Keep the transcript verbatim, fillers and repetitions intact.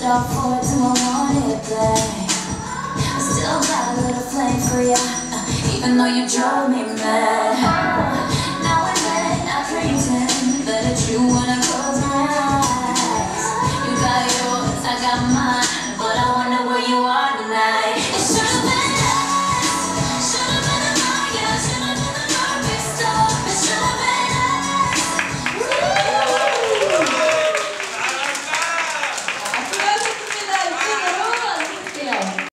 all for it, do I want it, babe? I still got a little flame for ya, even though you drove me mad. Now and then I pretend that it's you when I close my eyes. You got yours, I got mine.